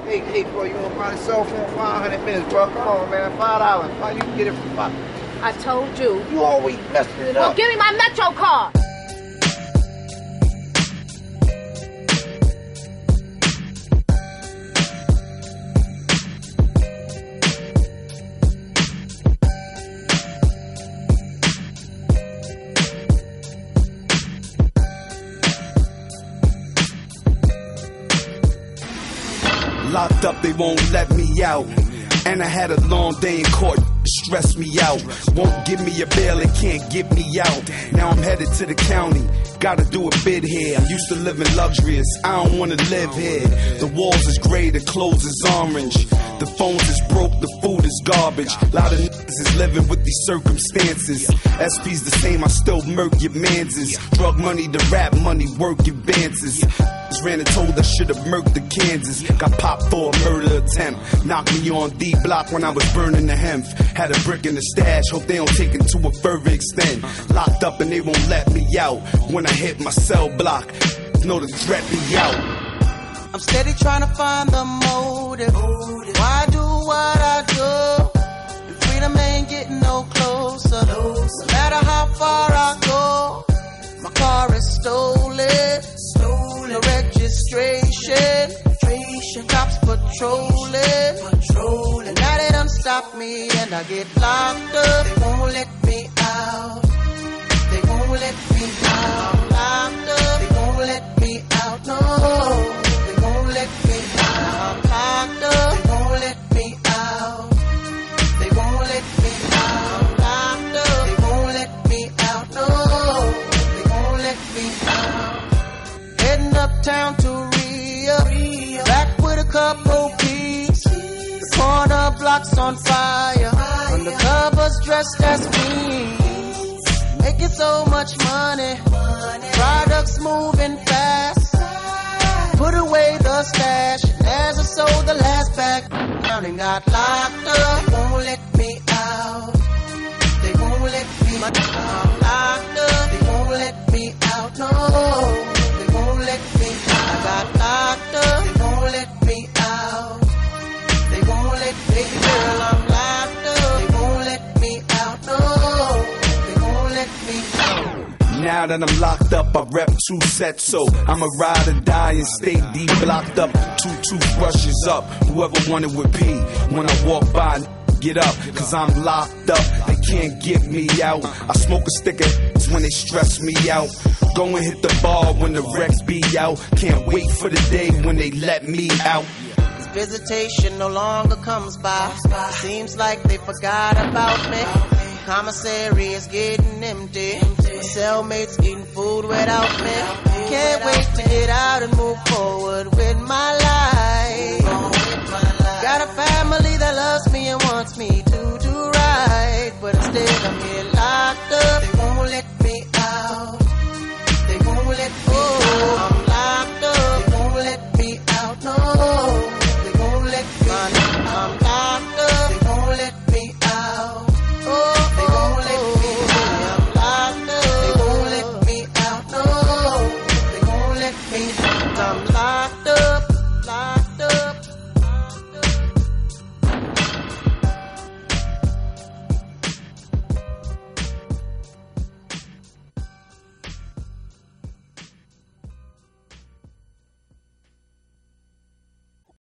Hey, bro, you want to buy the cell phone? 500 minutes, bro. Come on, man. $5. Why you can get it for $5? I told you. You always messing it up. Well, give me my Metro card. Locked up, they won't let me out. And I had a long day in court, stress me out. Won't give me a bail, it can't get me out. Now I'm headed to the county, gotta do a bid here. I'm used to living luxurious, I don't wanna live here. The walls is gray, the clothes is orange. The phones is broke, the food is garbage. A lot of niggas is living with these circumstances. SP's the same, I still murk your manses. Drug money, the rap money, work advances. Ran and told I should've murked the Kansas. Got popped for a murder attempt. Knocked me on D block when I was burning the hemp. Had a brick in the stash, hope they don't take it to a further extent. Locked up and they won't let me out. When I hit my cell block, know the threat be out. I'm steady trying to find the motive. Why do what I do? And freedom ain't getting no closer. No matter how far I go, my car is stolen. No registration. Cops patrolling. And now they done stop me and I get locked up. They won't let me out. They won't let me out. Locked up. They won't let me out. No. They won't let me out. Locked up. They won't let me out. They won't let me out. Locked up. They won't let me out. No. They won't let me out. Heading uptown to Rio. Back with a couple peeps. The corner block's on fire. Undercovers dressed as fiends. Making so much money. Products moving fast. Put away the stash. And as I sold the last pack, down and got locked up. They won't let me out. They won't let me out. Locked up. They won't let me out. No. They won't let me out. I got locked up. They won't let me out. They won't let me out. Girl, I'm locked up. They won't let me out. No. They won't let me out. Now that I'm locked up, I rep 2 sets, so I'ma ride or die and stay deep blocked up. 2 toothbrushes up, whoever wanted with P. When I walk by, get up, cause I'm locked up. They can't get me out. I smoke a stick of when they stress me out. Go and hit the bar when the Rex be out. Can't wait for the day when they let me out. Visitation no longer comes by. Seems like they forgot about me. Commissary is getting empty. My cellmates eating food without me. Can't wait to get out of